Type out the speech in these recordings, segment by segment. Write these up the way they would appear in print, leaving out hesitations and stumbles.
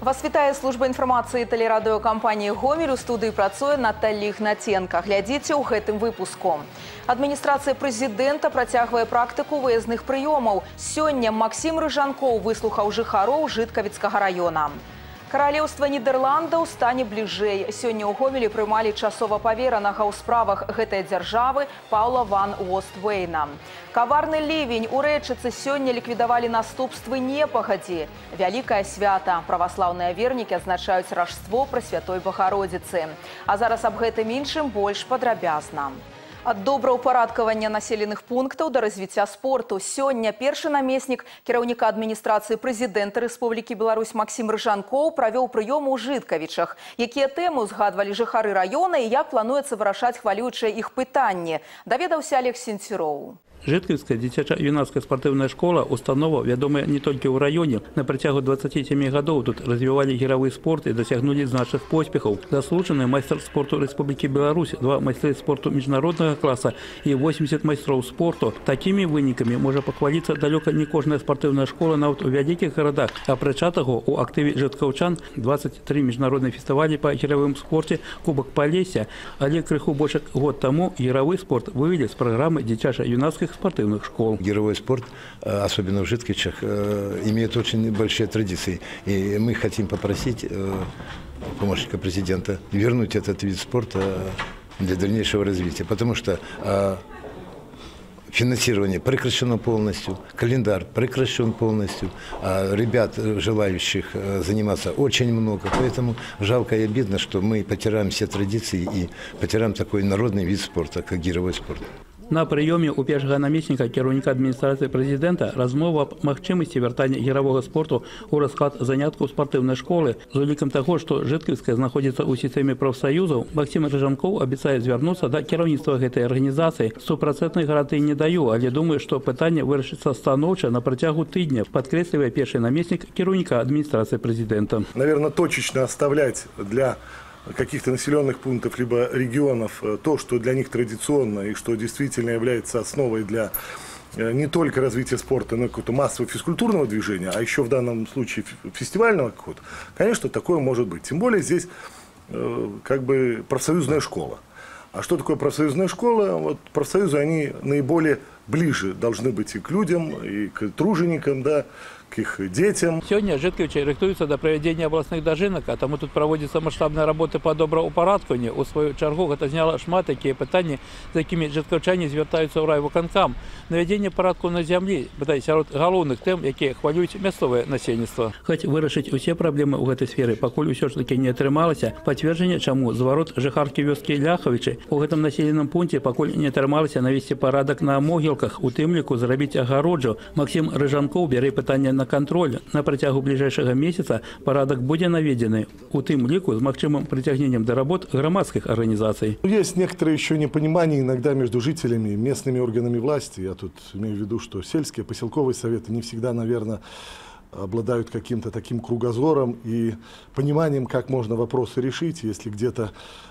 Вас вітае служба інфармацыі тэлерадыёкампаніі «Гомель». У студыі працуе Наталья Ігнаценка. Глядзіце ў гэтым выпуску. Адміністрацыя прэзідэнта працягвае практыку выездных прыёмаў. Сёння Максім Рыжанкоў выслухаў жыхароў Жыткавіцкага района. Каралеўства Нідерландаў стане бліжэй. Сёння ў Гомелі прымалі часова паверанага ў справах гэтай дзяржавы Паўла ван Оствейна. Каварны ливень у Рэчыцы сёння ліквідавалі наступствы непагадзі. Вялікае свята. Праваслаўныя вернікі адзначаюць ражство Прасвятой Богородицы. А зараз аб гэтым іншым больш падрабязна. Ад добраўпарадкавання населеных пунктаў да развіцця спорту. Сёння першы намеснік кіраўніка адміністрацыі прэзідэнта Рэспублікі Беларусь Максім Рыжанкоў правёў прыём у Жыткавічах. Якія тэмы узгадвалі жыхары раёна і як плануецца вырашаць хвалюючыя іх пытанні, даведаўся Олег Сенцюроў. Жыткавіцкая дзіцяча-юнацкая спартыўная школа – установа, вядомая не толькі ў раёне. На працягу 27 гадоў тут развівалі гіравы спорт і дасягнулі значных поспехаў. Заслужаны майстар спорту Рэспублікі Беларусь, 2 майстры спорту міжнароднага класа і 80 майстроў спорту. Такімі вынікамі можа пахваліцца далёка не кожная спартыўная школа нават у вялікіх гарадах. Апрача таго, у актыве жыткаўчан 23 міжнародныя фестывалі па гіравым спорце, Кубак Полесья. Але крыху больш год таму гіравы спорт вывели з праграмы дзіцяча-юнацкіх спортивных школ. Гировой спорт, особенно в Житкавичах, имеет очень большие традиции. И мы хотим попросить помощника президента вернуть этот вид спорта для дальнейшего развития. Потому что финансирование прекращено полностью, календарь прекращен полностью, а ребят, желающих заниматься, очень много. Поэтому жалко и обидно, что мы потеряем все традиции и потеряем такой народный вид спорта, как гировой спорт. На прыёме у першага намесніка кіраўніка адміністрацыі прэзідэнта размова аб магчымасці вяртання гіравога спорту ў расклад заняткаў спартыўнай школы. З улікам таго, што Жыткавіцкая знаходзіцца ў сістэме прафсаюзаў, Максім Рыжанкоў абяцае звярнуцца да кіраўніцтва гэтай арганізацыі. 100% гарантыі не даю, але думаю, што пытанне вырашыцца станоўча на працягу тыдня, падкрэслівае першы намеснік кіраўніка адміністрацыі прэзідэнта. Наверное, точечно оставлять для каких-то населенных пунктов либо регионов то, что для них традиционно и что действительно является основой для не только развития спорта, но и какого-то массового физкультурного движения, а еще в данном случае фестивального какого-то, конечно, такое может быть. Тем более здесь как бы профсоюзная школа. А что такое профсоюзная школа? Вот профсоюзы, они наиболее ближе должны быть и к людям, и к труженикам, да, к их детям. Сегодня Жыткавічы рыхтуюцца да правядзення абласных дажынак, а таму тут праводзіцца маштабная работа па добраўпарадкаванні. У сваю чаргу гэта зняла шмат такія пытанні, з якімі жыткаўчане звяртаюцца ў райвыканкам. Навядзенне парадку на зямлі, бадай, сярод галоўных тэм, якія хвалююць мясцовае насельніцтва. Хоць вырашыць усе праблемы ў гэтай сферы пакуль усё ж такі не атрымалася. Пацверджанне, чаму зварот жыхаркі вёскі Ляхавічы у гэтым населеным пункце пакуль не атрымалася навесці парадак на могілках, у тым ліку зрабіць агароджу. Максім Рыжанкоў бярэ пытанне на контроль. На працягу ближайшего месяца парадок будет наведены, у тым ліку с максимумом притягнением до работ громадских организаций. Есть некоторое еще непонимание иногда между жителями, местными органами власти. Я тут имею в виду, что сельские, поселковые советы не всегда, наверное, обладают каким-то таким кругозором и пониманием, как можно вопросы решить, если где-то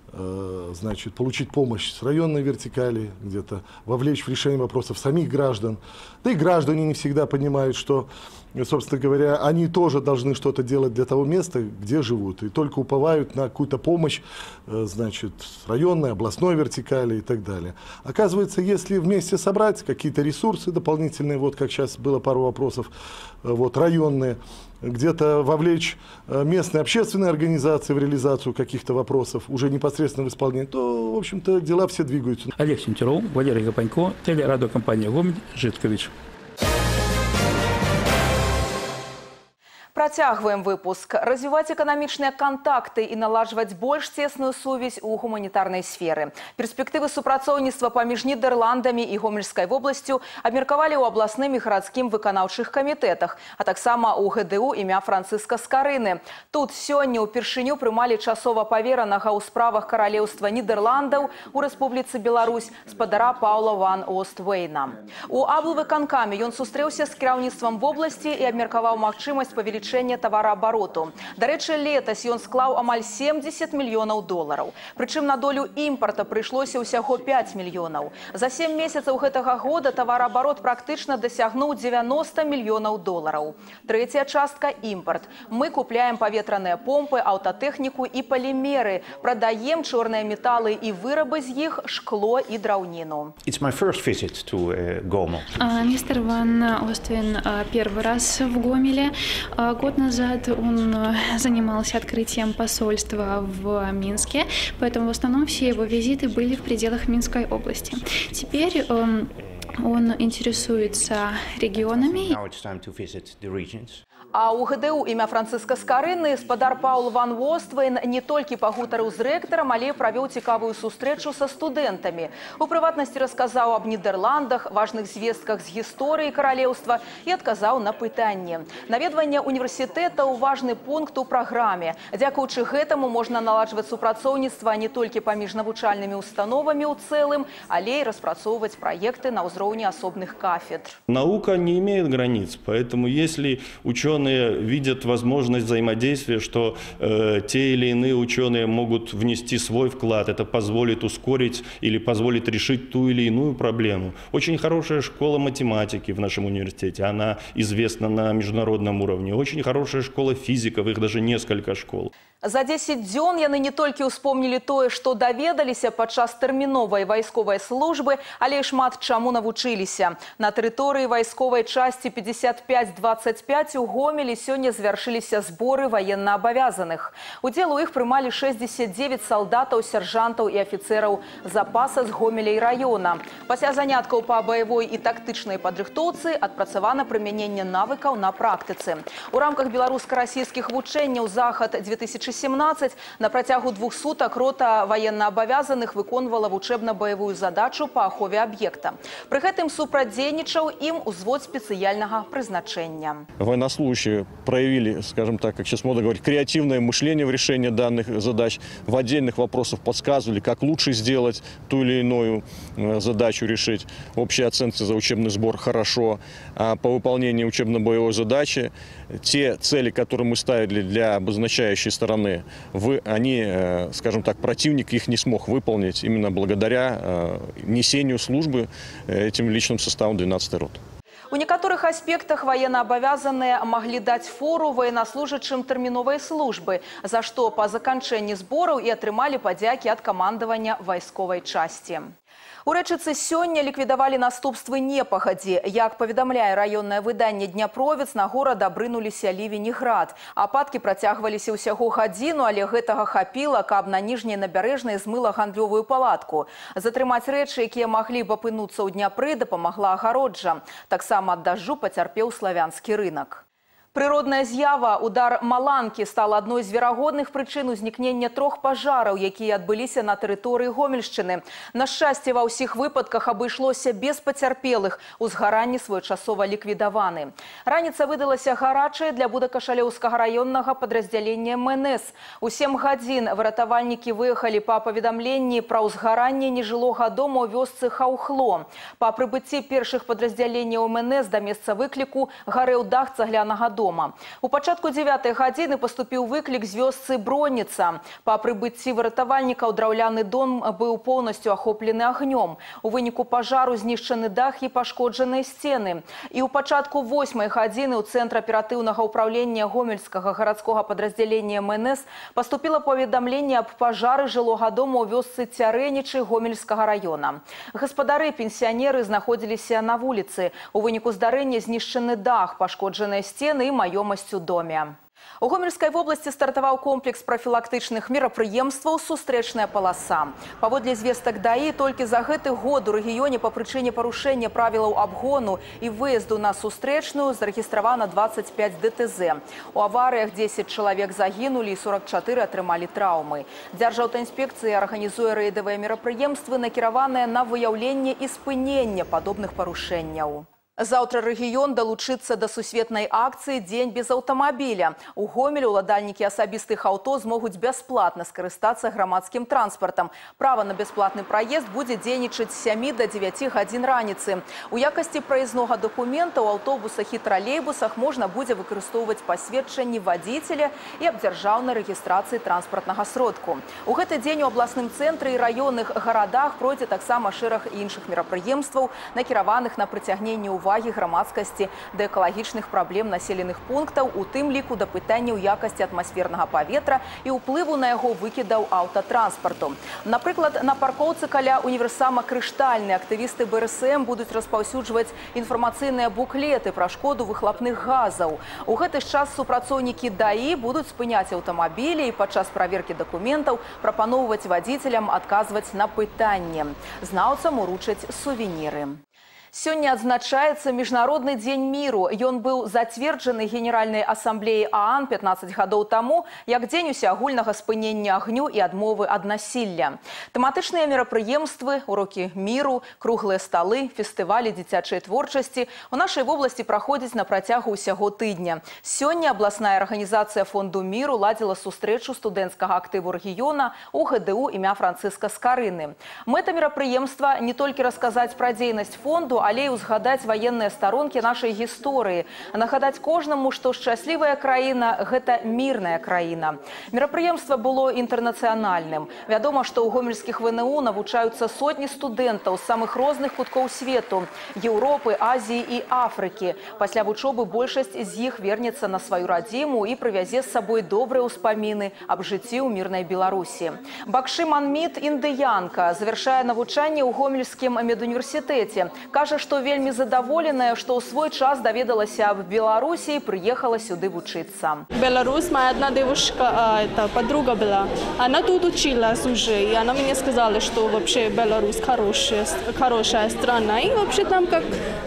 значит, получить помощь с районной вертикали, где-то вовлечь в решение вопросов самих граждан. Да и граждане не всегда понимают, что, собственно говоря, они тоже должны что-то делать для того места, где живут, и только уповают на какую-то помощь, значит, с районной, областной вертикали и так далее. Оказывается, если вместе собрать какие-то ресурсы дополнительные, вот как сейчас было пару вопросов, вот районные, где-то вовлечь местные общественные организации в реализацию каких-то вопросов, уже непосредственно в исполнении, то, в общем-то, дела все двигаются. Олег Сенцюроў, Валерий Гапанько, телерадиокомпания «Гомель», Жыткавіч. Працягваем выпуск. Развіваць эканамічныя кантакты і наладжваць больш цесную сувязь у гуманітарнай сферы. Перспектывы супрацоўніцтва паміж Нідерландамі і Гомельскай вобласцю абмеркавалі ў абласным і гарадскім выканаўчых камітэтах, а таксама ў ГДУ імя Францыска Скарыны. Тут сёння ўпершыню прымалі часова паверанага ў справах каралеўства Нідерландаў у Рэспубліцы Беларусь спадара Паўла ван Оствейна. У аблвыканкаме ён сустрэўся з кіраўніцтвам вобласці і абмеркаваў магчымасць павелічэння павелічэння тавараабароту. Дарэчы, летась ён склаў амаль 70 мільёнаў долараў. Прычым на долю імпарта прыйшлося ўсяго 5 мільёнаў. За 7 месяцаў гэтага года тавараабарот практычна дасягнуў 90 мільёнаў долараў. Трэцяя частка – імпарт. Мы купляем паветраныя помпы, аўтатэхніку і палімеры, прадаем чорныя металы і вырабы з іх, шкло і драўніну. Мистер Ван Оствин первый раз в Гомеле. Год назад он занимался открытием посольства в Минске, поэтому в основном все его визиты были в пределах Минской области. Теперь он интересуется регионами. А у ГДУ імя Францыска Скарыны спадар Паул Ван Оствин не толькі пагутарыў з рэктарам, але правёў цікавую сустрэчу са студэнтамі. У прыватнасці расказаў аб Нідерландах, важных звестках з гісторыі каралеўства і адказаў на пытанні. Наведванне універсітэта – важны пункт у праграме. Дзякуючы гэтаму можна наладжваць супрацоўніцтва не толькі паміж навучальнымі установамі ў цэлым, але і распрацоўваць праекты на ўзроўні асобных кафедр. Наука не имеет границ, поэтому если ученые видят возможность взаимодействия, что те или иные ученые могут внести свой вклад, это позволит ускорить или позволит решить ту или иную проблему. Очень хорошая школа математики в нашем университете, она известна на международном уровне. Очень хорошая школа физиков, их даже несколько школ. За 10 дзён яны не толькі ўспомнілі тое, што даведаліся падчас тэрміновай вайсковай службы, але і шмат чаму навучыліся. На тэрыторыі вайсковай часці 55-25 у Гомелі сёння завяршыліся зборы ваеннаабавязаных. Удзел у іх прымалі 69 салдатаў, сяржантаў і афіцэраў запаса з Гомеля і раёна. Пасля заняткаў па баявой і тактычнай падрыхтоўцы адпрацавана прымяненне навыкаў на практыцы. У рамках беларуска-расійскіх вучэнняў «Захад-2017» на працягу 2 сутак рота военноабавязаных выконвала вучэбна-баявую задачу па ахове аб'екта. Пры гэтым супрацьдзейнічаў ім узвод спецыяльнага прызначэння. Военнослужащие проявили, скажем так, как сейчас модно говорить, креативное мышление в решении данных задач. В отдельных вопросах подсказывали, как лучше сделать ту или иную задачу решить. Общие оценки за учебный сбор хорошо. А по выполнению учебно-боевой задачи те цели, которые мы ставили для обозначающей стороны, они, скажем так, противник их не смог выполнить именно благодаря несению службы этим личным составом 12-й роты. У некаторых аспектах военноабавязаныя маглі даць фору военнослужачым тэрміновай службы, за што па заканчэнні збораў і атрымалі падзякі ад камандавання вайсковай часці. У Рэчыцы сёння ліквідавалі наступствы непагадзі. Як паведамляе раённае выданне «Дняпровец», на горад абрынуліся лівень і град. Ападкі працягваліся ўсяго гадзіну, але гэтага хапіла, каб на ніжняй набярэжнай змыла гандлёвую палатку. Затрымаць рэчы, якія маглі б апынуцца ў Дняпры, дапамагла агароджа. Таксама ад дажджу пацярпеў славянскі рынак. Прыродная з'ява удар маланкі стала адной з верагодных прычын узнікнення 3 пажараў, якія адбыліся на тэрыторыі Гомельшчыны. На шчасце, ва ўсіх выпадках абышлося без пацярпелых, узгаранні своечасова ліквідаваны. Раніца выдалася гарачая для Будакашалёўскага раённага падраздзялення МНС. У 7 гадзін выратавальнікі выехалі па паведамленні пра ўзгаранне нежылога дома ў вёсцы Хаўхло. Па прыбыцці першых падраздзяленняў МНС да месца выкліку гарэў дах цаглянага дома. У пачатку 9-й гадзіны паступіў выклік з вёсцы Броніца. Па прыбыцці выратавальнікаў драўляны дом быў поўнасцю ахоплены агнём. У выніку пажару знішчаны дах і пашкоджаныя сцены. І ў пачатку 8-й гадзіны ў цэнтр аператыўнага ўпраўлення Гомельскага гарадскога падраздзялення МНС паступіла паведамленне аб пажары жылога дома ў вёсцы Цярэнічы Гомельскага раёна. Гаспадары пенсіянеры знаходзіліся на вуліцы. У выніку здарэння знішчаны дах, пашкоджаныя сцены і маёмасць у доме. У Гомельскай вобласці стартаваў комплекс прафілактычных мерапрыемстваў «Сустрэчная паласа». Паводле звестак ДАІ, толькі за гэты год у рэгіёне па прычыне парушэння правілаў абгону і выезду на сустрэчную зарэгістравана 25 ДТЗ. У аварыях 10 чалавек загінулі і 44 атрымалі траўмы. Дзяржаўтаінспекцыя арганізуе рэйдавыя мерапрыемствы, накіраваныя на выяўленне і спыненне падобных парушэнняў. Заўтра рэгіён далучыцца да сусветнай акцыі «Дзень без аўтамабіля». У Гомелі ўладальнікі асабістых аўто змогуць бясплатна скарыстацца грамадскім транспартам. Права на бясплатны праезд будзе дзейнічаць з 7 до 9 гадзін раніцы. У якасці праязнога дакумента ў аўтобусах і тралейбусах можна будзе выкарыстоўваць пасведчанні вадзіцеля і аб дзяржаўнай рэгістрацыі транспартнага сродку. У гэты дзень у абласным цэнтры і раённых гарадах пройдзе таксама шэраг іншых мерапрыемстваў, накіраваных на прыцягненне ўвагі грамадскасці да экалагічных праблем населеных пунктаў, у тым ліку да пытанняў якасці атмасфернага паветра і ўплыву на яго выкідаў аўтатранспарту. Напрыклад, на паркоўцы каля універсама «Крыштальны» актывісты БРСМ будуць распаўсюджваць інфармацыйныя буклеты пра шкоду выхлапных газаў. У гэты ж час супрацоўнікі ДАІ будуць спыняць аўтамабілі і падчас праверкі дакументаў прапаноўваць вадзіцелям адказваць на пытанні. Знаўцам уручаць сувеніры. Сёння адзначаецца Міжнародны дзень міру. Ён быў зацверджаны Генеральнай асамблеяй ААН 15 гадоў таму, як дзень усеагульнага спынення агню і адмовы ад насілля. Тэматычныя мерапрыемствы, урокі міру, круглыя сталы, фестывалі дзіцячай творчасці у нашай вобласці праходзяць на працягу ўсяго тыдня. Сёння абласная арганізацыя Фонду міру ладзіла сустрэчу студэнцкага актыву рэгіёна у ГДУ імя Францыска Скарыны. Мэта мерапрыемства не толькі расказаць пра дзейнасць фонду, але і узгадаць ваенныя старонкі нашай гісторыі, нагадаць кожнаму, што шчаслівая краіна – гэта мірная краіна. Мерапрыемства было інтэрнацыянальным. Вядома, што ў гомельскіх ВНУ навучаюцца сотні студэнтаў з самых розных куткоў свету – Еўропы, Азіі і Афрыкі. Пасля вучобы большасць з іх вернецца на сваю радзіму і прывязе з сабой добрыя ўспаміны аб жыцці ў мірнай Беларусі. Бакшы Манміт, індыянка, завяршае навучанне ў Гомельскім медуніверсітэце. Кажа, што вельмі задаволеная, што ў свой час даведалася аб Беларусі і прыехала сюды вучыцца. Беларусь, моя одна девушка, подруга была, она тут училась уже, и она мне сказала, что вообще Беларусь хорошая страна, и вообще там как,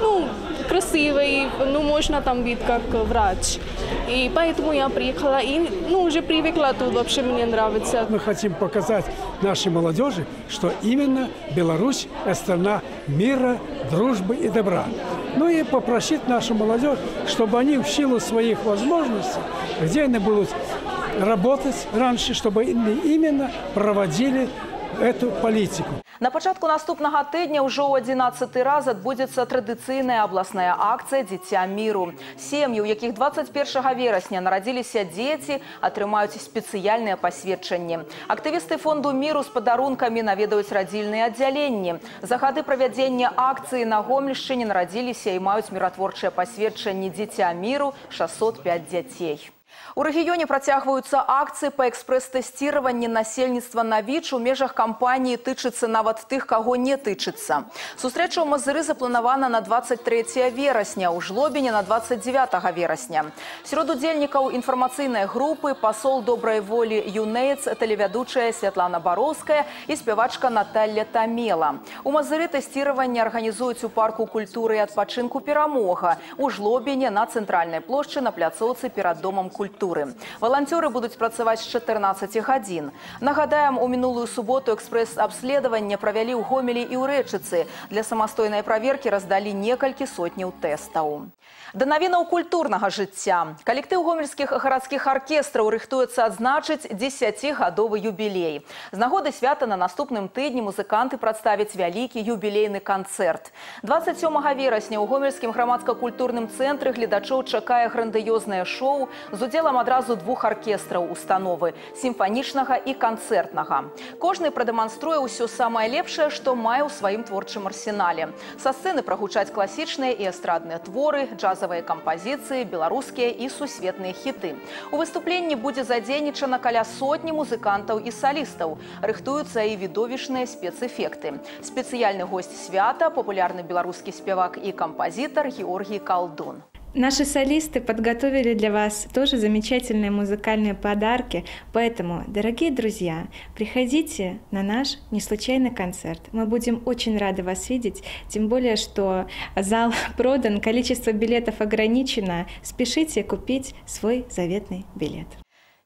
красиво, и можно там быть как врач. И поэтому я приехала, и уже привыкла тут, вообще мне нравится. Мы хотим показать нашей молодежи, что именно Беларусь – это страна мира, дружбы и добра. Ну и попросить нашу молодежь, чтобы они в силу своих возможностей, где они будут работать раньше, чтобы именно проводили эту политику. На пачатку наступнага тыдня ўжо ў 11-й раз адбудзецца традыцыйная абласная акцыя «Дзіця міру». Сем'і, у якіх 21 верасня нарадзіліся дзеці, атрымаюць спецыяльныя пасведчанні. Актывісты Фонду міру з падарункамі наведаюць радзільныя аддзяленні. За гады правядзення акцыі на Гомельшчыне нарадзіліся і маюць міратворчыя пасведчанні «Дзіця міру» 605 дзяцей. У рэгіёне працягваюцца акцыі па экспрэс-тэсціраванні насельніцтва на ВІЧ у межах кампаніі тычыцца нават тых, каго не тычыцца. Сустрэча ў Мазыры запланавана на 23 верасня, у Жлобіне на 29 верасня. Сярод удзельнікаў інфармацыйнай групы пасол добрай волі ЮНЕЙЦ, тэлевядучая Святлана Бароўская і спявачка Наталля Тамела. У Мазыры тэсціраванне арганізуюць у парку культуры і адпачынку «Перамога», у Жлобіне на цэнтральнай плошчы на пляцоўцы перад домам культуры. Валанцёры будуць працаваць з 14 гадзін. Нагадаем, у мінулую суботу экспрэс-абследаванне правялі ў Гомелі і ў Рэчыцы. Для самастойнай праверкі раздалі некалькі сотняў тэстаў. Да навінаў культурнага жыцця. Калектыў гомельскіх гарадскіх аркестраў рыхтуецца адзначыць 10-гадовы юбілей. З нагоды свята на наступным тыдні музыканты прадставяць вялікі юбілейны канцэрт. 27 верасня ў гомельскім грамадска-культурным цэнтры гледачоў чакае грандыёзнае шоу з удзелам адразу двух аркестраў установы – сімфанічнага і канцэртнага. Кожны прадэманструе ўсё самае лепшае, што мае ў сваім творчым арсенале. Са сцэны прагучаць класічныя і эстрадныя творы, джазавыя кампазіцыі, беларускія і сусветныя хіты. У выступленні будзе задзейнічана каля сотні музыкантаў і салістаў. Рыхтуюцца і відовішныя спецэфекты. Спецыяльны госць свята – папулярны беларускі спявак і кампазітар Георгій Калдун. Наши солисты подготовили для вас тоже замечательные музыкальные подарки, поэтому, дорогие друзья, приходите на наш неслучайный концерт. Мы будем очень рады вас видеть, тем более, что зал продан, количество билетов ограничено. Спешите купить свой заветный билет.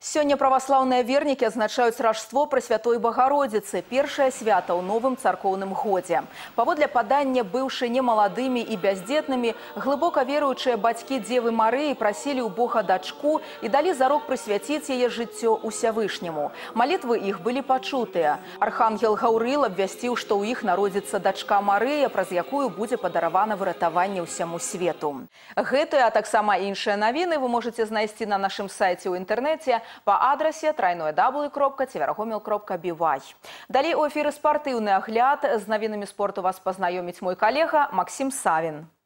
Сёння праваслаўныя вернікі адзначаюць ражство Пресвятой Богородицы, першае свята ў новым царкоўным годзе. Паводле падання быўшы немаладымі і бяздзетнымі, глыбока веруючыя бацькі Дзевы Марыі прасілі ў Бога дачку і далі зарок прысвяціць яе жыццё Усявышняму. Малітвы іх былі пачутыя. Архангел Гаўрыл абвясціў, што ў іх народзіцца дачка Марыя, праз якую будзе падаравана выратаванне ўсяму свету. Гэтыя, а таксама іншыя навіны вы можаце знайсці на нашым сайце ў інтэрнэце по адрасе www.tvragomel.by. Далей у эфіры спартыўны агляд. З навінамі спорту вас пазнаёміць мой калега Максим Савін.